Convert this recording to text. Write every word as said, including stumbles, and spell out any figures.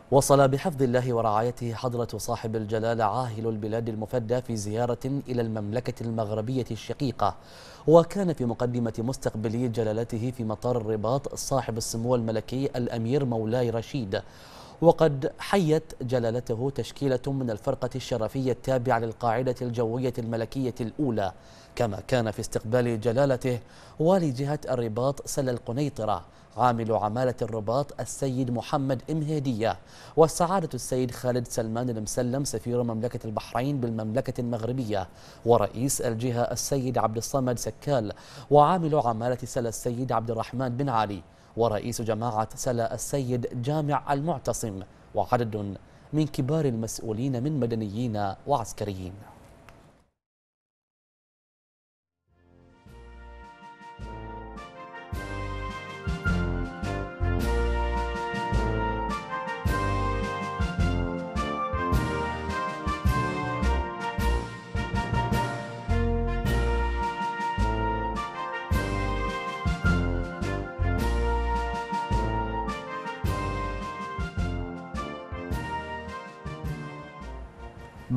وصل بحفظ الله ورعايته حضرة صاحب الجلالة عاهل البلاد المفدى في زيارة إلى المملكة المغربية الشقيقة، وكان في مقدمة مستقبلي جلالته في مطار الرباط صاحب السمو الملكي الأمير مولاي رشيد. وقد حيت جلالته تشكيلة من الفرقة الشرفية التابعة للقاعدة الجوية الملكية الأولى، كما كان في استقبال جلالته والي جهة الرباط سلا القنيطرة عامل عمالة الرباط السيد محمد إمهيدية، والسعادة السيد خالد سلمان المسلم سفير مملكة البحرين بالمملكة المغربية، ورئيس الجهة السيد عبد الصمد سكال، وعامل عمالة سلا السيد عبد الرحمن بن علي، ورئيس جماعة سلا السيد جامع المعتصم، وعدد من كبار المسؤولين من مدنيين وعسكريين.